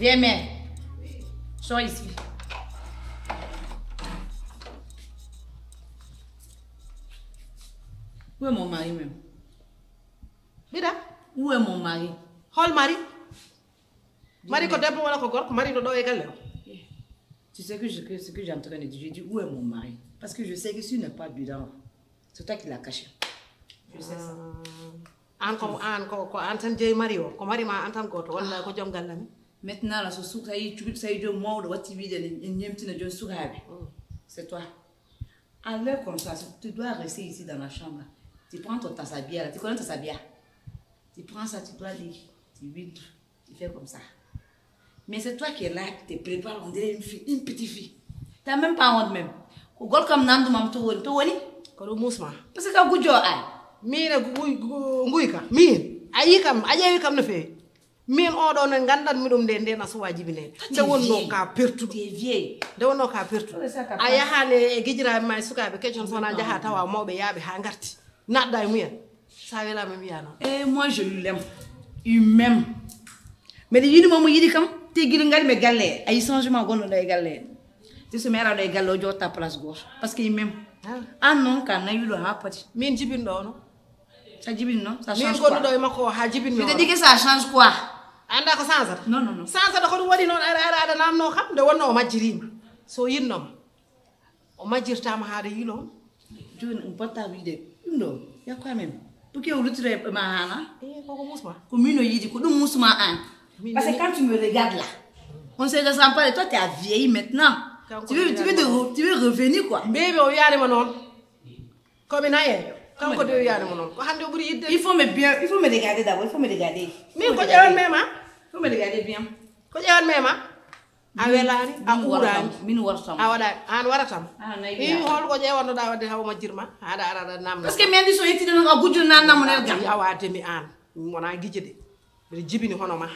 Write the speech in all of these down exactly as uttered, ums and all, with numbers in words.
Viens, mère. Sois ici. Où est mon mari même? Bida? Où est mon mari? Hol mari? Mari ko debbo wala ko gorko mari do do e galle. Tu sais que je, que, ce que j'ai en train de dire, je dis où est mon mari? Parce que je sais que s'il n'est pas dedans, c'est toi qui l'as caché. Je sais ça. An ko an ko ko an tan jey mari o ko mari ma an tan goto walla ko jom gallami. Maintenant là ce souk ça y tu ça y de moi de wati bi de nyemti na jon soukabe. C'est toi. À l'heure comme ça, tu dois rester ici dans la chambre. Tu prends ton tasabia, tu connais ton tasabia. Tu prends ça, tu dois lire, tu vides, tu fais comme ça. Mais c'est toi qui es là, qui te prépare, on dirait une fille, une petite fille. Tu n'as même pas honte même. Au gol comme Nando mam to woni, to woni. Ko do musma. Parce que ka gujo ay. Mina nguy ka min ayi kam ajewi kam no fe. Min o do no gandan mi dum de de na so wajibi ne. De wonno ka pertu. Tu es vieille. De wonno ka pertu. Aya hane gijira may sukabe kecon sona jaha tawa mawbe yaabe ha ngarti. Nadda muya. Sa wela me biya non. Et moi je l'aime. Il m'aime. Mais yidi momo yidi kam te giri ngal me galle ay changement gono day galle. Tu se mera day gallo jo ta place gauche parce qu'il m'aime. Ah non kan na yulo ha pati. Min jibin do no. Ça jibin non, ça change min quoi? Min godo do mako ha jibin no. Je te dis que ça change quoi? Anda ko sansa? Non non non. Sansa do ko wadi non ara ara ada namno xam de wonno o majjirima. So yinnom. O majjirtama haade yilo. Joni on porta vide. Ndo, ya quoi même? Pour que vous le tirez ma hana? Eh koko musma. Ko mino yidi ko dum musma an. Parce que quand tu me regardes là, on se ressent pas de toi, tu as vieilli maintenant. Tu veux, tu veux, de, tu veux revenir quoi? Bébé, on y a des monons. Comme il y a. Comme il y a des monons. Il faut me bien, il faut me regarder d'abord, il faut me regarder. Mais quand il y a un même, il faut me regarder bien. Quand il y a un même, awelani awurani min wartam awada an waratam i hol ko je wonno da wadde haw majjirma ada ada nam parce que men di so yetti no nga gujju nan nam ne gam awate mi an mona gijede be jibini hono ma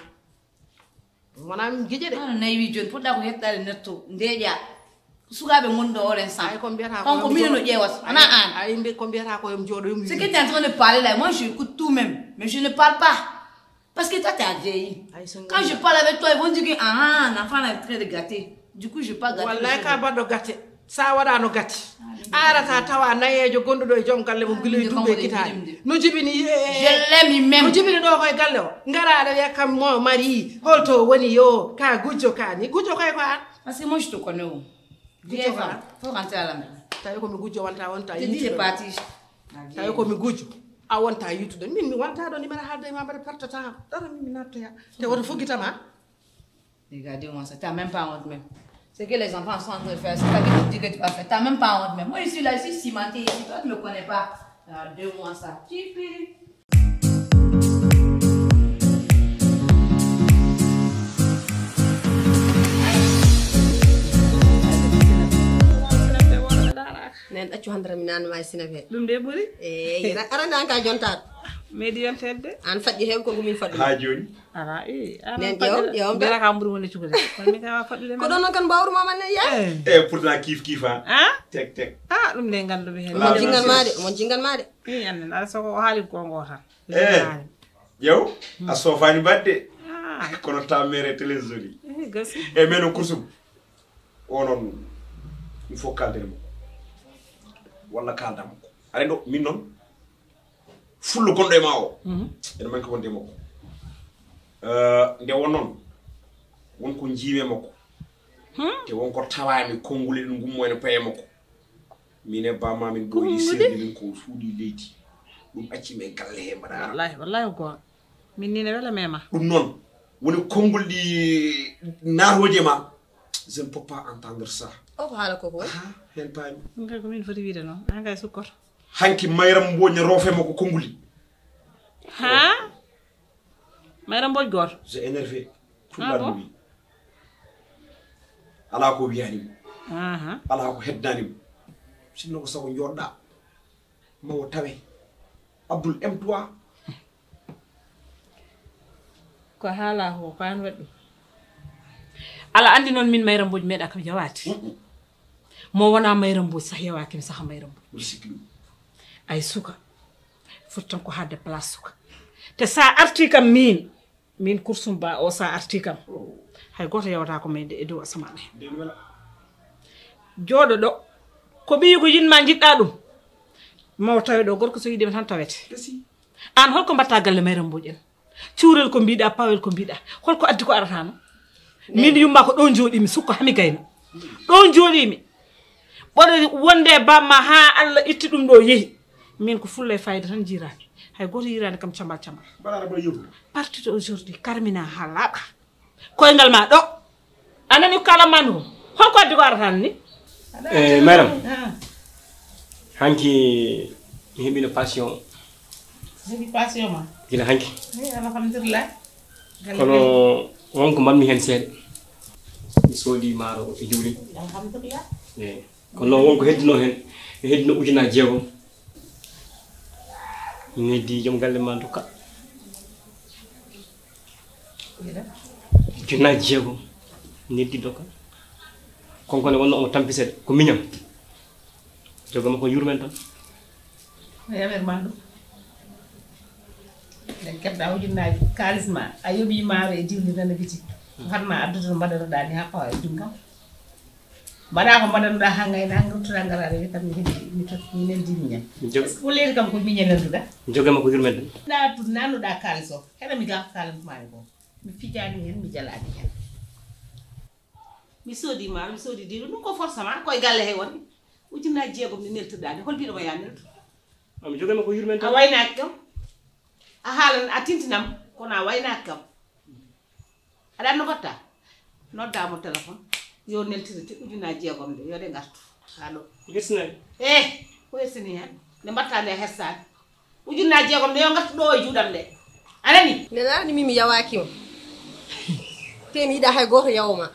mona gijede an nay wi jon podda ko hettare netto ndeja sugabe ngondo oren san ay ko biata ko ko min no jewat ana an ay mbe ko biata ko yom jodo yom ce que tu es en train de parler là moi je écoute tout même mais je ne parle pas. Parce que toi, tu as vieilli. Quand je parle avec toi, ils vont dire que ah, l'enfant est en train de gâter. Du coup, je ne pas gâter. Wallahi ka baddo gâter. Sa wada no gâti. Arata tawa nayejo gondudo e jom galle mo gilay dubbe kitade. No jibini je l'aime même. No jibini do koy galle o. Ngara da yakam mo mari. Holto woni yo ka gujjo kani. Gujjo koy ko an. Parce que moi je te connais. Viens, faut rentrer à la maison. Tayo ko mi gujjo wanta wanta. Tu dis c'est parti. Tayo ko mi gujjo. A wonta yutude min mi wonta do ni mara halde ma bare partata dara min natto ya te woto fogitama. Regardez-moi ça, t'as même pas honte même. C'est que les enfants sont en train de faire, c'est pas que tu dis que tu vas faire, t'as même pas honte même. Moi je suis là, je suis cimentée ici, toi tu me connais pas. Regardez-moi ça. Tipi. nen accu handra mi nan may sina fe dum de buri eh arana an ka jonta medi yontede an faddi hen ko gumi faddi ha joni ara eh nen yow yow bela ka mburu woni cukude kon mi ka faddi de ko don kan bawru mama ne ya eh pourtant kif kifa ah tek tek ah dum de gandu be hen mo jingal ma de mo jingal ma de eh an ala so ko haali ko ngo tan eh yow a sofani badde kono ta mere télézoli eh gasi e meno kursum onon il faut calder mo wala kaldam ko are do min non fullu gondo e ma o en man ko wonde mako euh nde wonon won ko jiime mako te won ko tawami kongule dum gummo en paye mako mine ba ma min do yi serdi min ko suudi leyti dum acci me galle he bada wallahi wallahi ko min ni ne wala mema dum non woni kongul di narwoje ma je ne peux pas entendre ça. O ko hala ko ko hen paami ngal ko min foti wiide non an kay sukkor hanki mayram boña rofe mako konguli ha mayram boj gor je énervé ah bon ala ko wiyani aha ala ko heddani sinno ko sago jorda mawo tawe abdul m trois ko hala ho pan waddu ala andi non min mayram boj meda kam jawati mo wona mayram boj sax yawaki sax mayram boj ay suka fottan ko hadde place suka te sa arti kam min min kursum ba o sa arti kam hay goto yewata ko mayde e dow asamane jooɗo ɗo ko ɓiyi ko yinma jiɗɗa ɗum maw tawe ɗo gorko so yiɗima tan tawete an holko mbatta galle mayre mbuƴen cuurel ko mbiɗa pawel ko mbiɗa holko addi ko aratano min yumma ko ɗon jooɗimi sukko hami gayna ɗon jooɗimi ɓoɗo wonde bamma ha Allah itti ɗum ɗo yeehi min ko fulla e fayida tan jirani hay goto yirani kam cambal cambal parti de aujourd'hui karmina ha laaɓa koyngal ma ɗo anani kalamma ɗum holko addi ko aratano ni eh madame hanki mi heɓino passion heɓi passion ma gila hanki alhamdulillah kono wonko mbanmi hen seeɗa mi soodi maaro e juuli alhamdulillah eyi kono noon wonko heddino hen e heddino ujunaji jeegom mi neddi joom galle ma dokka ujunaji jeegom mi neddi dokka konkone wonno omo tampisede ko miñam jogama ko yurmen tan yamer ma ɗum nden keɓɗa ujunnaji kalis ma a yoɓi maaro e diwli nana biti hatma addude no mbaɗanoɗa ni ha pawa e junggam mbaɗa ko mbaɗanoɗa ha gayna gurtuɗa garare wi kam mi heeɗi mi tot mi neldi miñam est ce que ko leydi kam ko miñe nelduɗa jogama ko yurmen tan ɗa tud nannuɗa kalis o heɗa mi gafo kaalismani ko mi fijani hen mi jalani hen mi soodi maaro mi soodi diwli ɗum ko forcément koye galle he woni ujunnaji jeegom ni neltuɗa ni hol mbiɗoma ya neltu mi jogama ko yurmen tan a waynaki kam a haalan a tintinam kono a waynaki kam aɗa anno mbatta noddamo téléphone yo neltiri te ujunaji jeegom de yo ɗe gartu ha ɗo hirsinani eh ko hersini hen nde mbatta nde hersani ujunaji jeegom de yo gartu ɗo e juuɗam ɗe anani nenani mimi yawakima te mi yiɗa hay goto yawma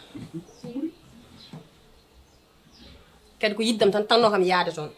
kadi ko yiddam tan tanno kam yaade toon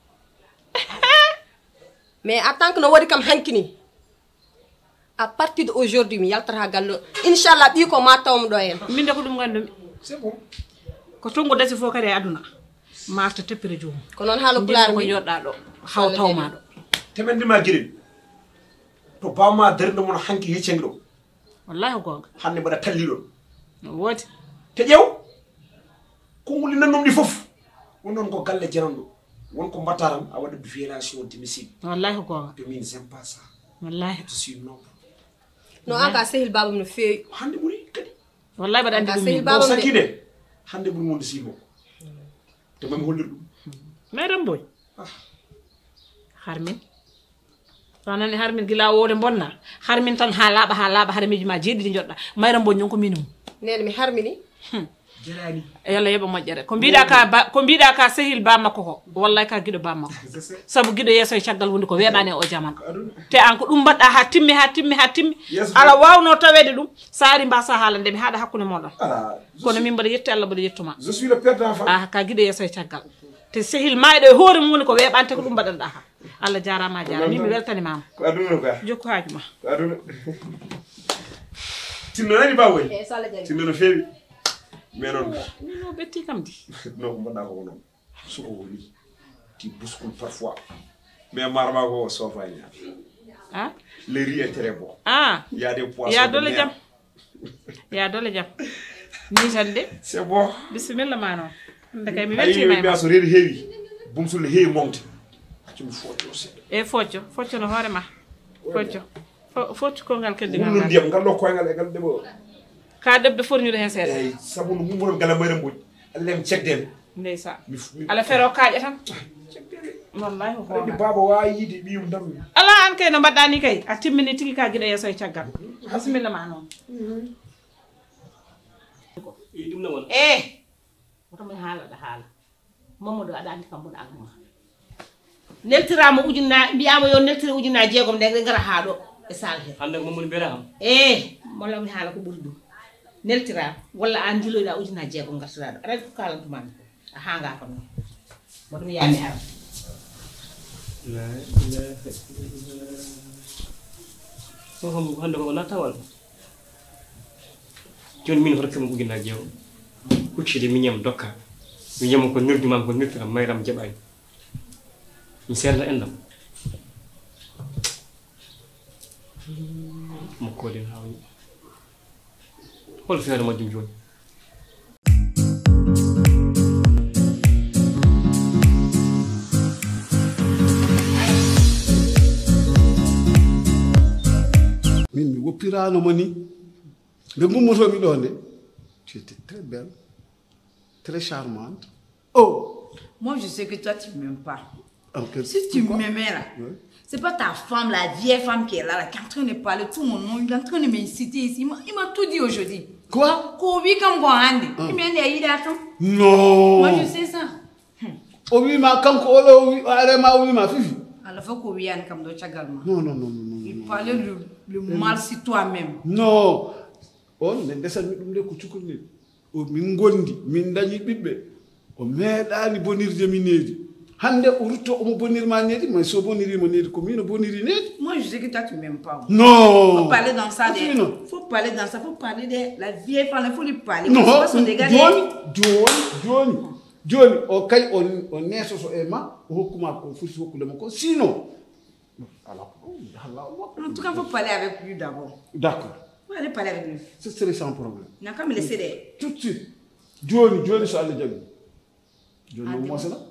mais en tant que no waɗi kam hankini à partir de aujourd'hui mi yaltata gallo inchallah ɓi ko ma tawmo ɗo hen min de ko ɗum gandumi c'est bon ko tongo dasi fof kadi e aduna marta teppere joomum ko noon haala pulaar ko mi joɗɗa ɗo haw tawma ɗo temendima guiɗen to bamma darde mon hanki heccengi ɗo wallahi ko gonga hande mbaɗa talli ɗon no woodi te ƴeew konguli nannum ɗi fof wonon ko galle jananɗo wonko mbatta tan a waɗa violation domicile wallahi ko gonga to min j'aime pas ça wallahi je suis noble no an ka sehil babam no feewi hande ɓuuri kadi wallahi mbaɗa andi Ka ɗum sehil min babam o de sakkide hande ɓuuri wonde simo te mami hollir ɗum meɗen boy harmin so nani harmin gila wode bonna harmin tan ha laaɓa ha laaɓa haɗa miji ma jeeɗiɗi joɗɗa mayra mboñ non ko minimum nene mi harmini jarani yalla yeɓa moƴƴere ko mbiɗa ka ba ko mbiɗa ka sehil ba makko ko wallahi ka guiɗo ba makko saabu guiɗo yesso e caggal wonde ko weeɓani o jaman te an ko ɗum mbaɗɗa ha timmi ha timmi ha timmi ala wawno tawede ɗum saari mbasa haalande mi haɗa hakkude moɗon kono min mbaɗa yetti Allah mbaɗa yettuma je suis le père d'enfant ah ka guiɗo yesso e caggal te sehil mayɗo e hoore mum woni ko weeɓante ko ɗum mbaɗanɗa ha Allah jarama jarama min mi weltanimama ko aduna quoi jokku hajuma ko aduna tinno nani bawoy e so Allah jari tinno no feewi mais noon no ɓetti kam di non ko mbaɗɗa ko noon soko woni ti bouscule parfois mais marma ko sofani ah le riz est très bon ah il y a des poissons ya de dole mer. jam ya dole jam ni tan de c'est bon bisimilla ma noon hande kay mi ayi weltima e ma mbiya so reedi heewi bumsulle heewi monte accumi focco seɗɗa e focco focco no hoore ma focco Fo- focco kongal keddigal wulno ngal ndiyam ngal ɗo koyngal e ngal ɗeɓo ka debde forñude hen seeɗa eyyi saabu no mummonon gala mayre mboƴi allem cegdede ndeysa mi mi- ala fero kaaƴa tan wallahi ko aɗa andi gonga baba wawi yiide ɓiyum dammi ala an kay no mbaɗɗa ni kay a timmini tigui ka guiɗo yesso e caggal bisimilla ma noon i ɗum ne wona e wotomi haalaɗa haala mamadou aɗa andi kam mboɗa agma neltirama ujunna mbiyama yo neltiri ujunnaji jeegom nde ɗe gara ha ɗo e sal he hande ko mamoni mbiyata kam e molla mi haala ko ɓuuri ɗum neltirama walla an jiloyɗa ujunnaji jeegom gartira ɗo aɗa andi ko kalantumami a hanga kam noon moɗomi yami ara la ilaha illallah ko kam hande ko wona tawal joni min hokkima ujunnaji jeegom huccide miñam dokka wiyama ko nirdumam ko nirtiram mayram jaɓani mi serda endam mokkoden hawni hol feere majjum joni min mi woppirano mo ni nde gummotomi ɗo nde tu étais très belle très charmante. Oh moi je sais que toi tu m'aimes pas. Okay. Si tu m'aimais là, ouais. C'est pas ta femme, la vieille femme qui est là, là, qui est en train de parler tout mon nom, il est en train de m'inciter ici. Il m'a tout dit aujourd'hui. Quoi? Kobi comme Gohandi. Il m'a dit, il attend. Non. Moi, je sais ça. Obi ma kam ko olo wi are ma wi ma fifi. Alors faut Kobi yan comme do chagalma. Non non non non. Il parlait le, le mal sur toi-même. Non. On ne ndesa mi dum de ko cukurni. O min gondi min dañi bibbe. O meedani bonirde mi needi. Hande urto o mo bonirma needi, mais so boniri mo needi ko mino boniri needi. Moi je sais que toi tu m'aimes pas. Non. Faut parler dans ça des faut parler dans ça, faut parler de la vieille femme, il faut lui parler. Non. Joni, Joni, Joni. Joni o kay on on neso so e ma o hokkuma ko fusi hokkude mo ko sinon. Alors, en tout cas, faut parler avec lui d'abord. D'accord. Faut aller parler avec lui. Ce serait sans problème. N'a qu'à me laisser des. Tout de suite. Joni, Joni so Allah jabi. Joni mo sana.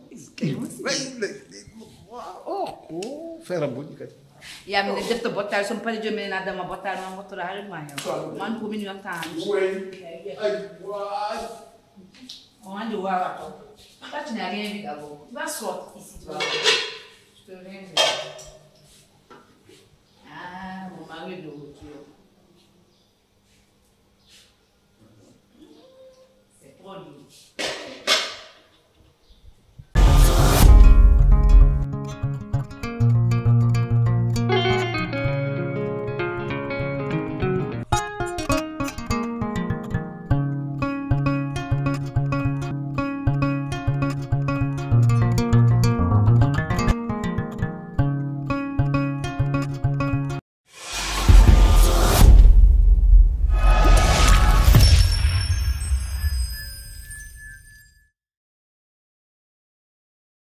Oh, oh, faire bon kay. Ya me def to botal son pali jomé na dama botal ma motora hal ma yo. Man ko min yon tan. Oui. Ay, wa. On a de voir. Toi tu n'as rien vu d'abord. Va sortir ici tu vas. Je te rien vu. Ah, mon mari de retour.